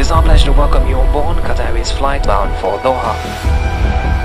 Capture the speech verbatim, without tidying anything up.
is our pleasure to welcome you on board Qatar Airways flight bound for Doha.